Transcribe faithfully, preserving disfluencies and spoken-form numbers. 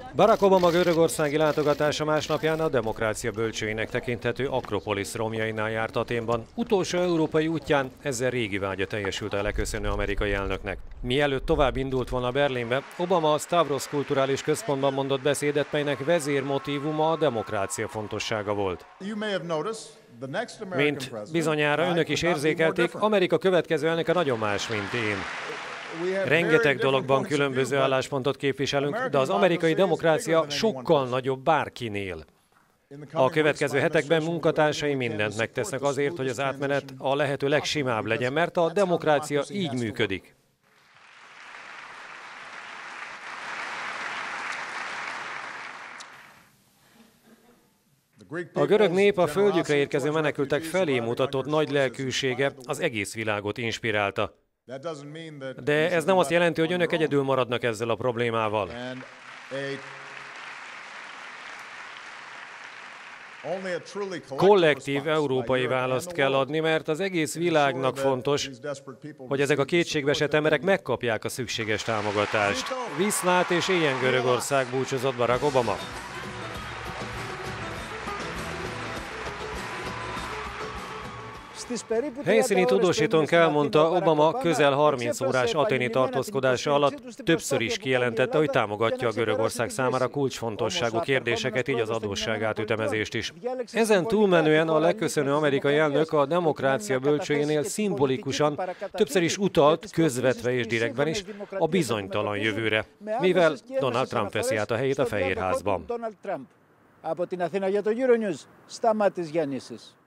Barack Obama görögországi látogatása másnapján a demokrácia bölcsőjének tekinthető Akropolisz romjainál járt Athénban. Utolsó európai útján ezzel régi vágya teljesült a leköszönő amerikai elnöknek. Mielőtt tovább indult volna Berlinbe, Obama a Stavros Kulturális Központban mondott beszédet, melynek vezérmotívuma a demokrácia fontossága volt. Mint bizonyára önök is érzékelték, Amerika következő elnöke nagyon más, mint én. Rengeteg dologban különböző álláspontot képviselünk, de az amerikai demokrácia sokkal nagyobb bárkinél. A következő hetekben munkatársai mindent megtesznek azért, hogy az átmenet a lehető legsimább legyen, mert a demokrácia így működik. A görög nép a földjükre érkező menekültek felé mutatott nagy lelkűsége az egész világot inspirálta. De ez nem azt jelenti, hogy önök egyedül maradnak ezzel a problémával. Kollektív európai választ kell adni, mert az egész világnak fontos, hogy ezek a kétségbeesett emberek megkapják a szükséges támogatást. Viszlát és éljen Görögország, búcsúzott Barack Obama. Helyszíni tudósítónk elmondta, Obama közel harminc órás athéni tartózkodása alatt többször is kijelentette, hogy támogatja a Görögország számára kulcsfontosságú kérdéseket, így az adósságátütemezést is. Ezen túlmenően a leköszönő amerikai elnök a demokrácia bölcsőjénél szimbolikusan többször is utalt, közvetve és direktben is, a bizonytalan jövőre, mivel Donald Trump veszi át a helyét a Fehérházban.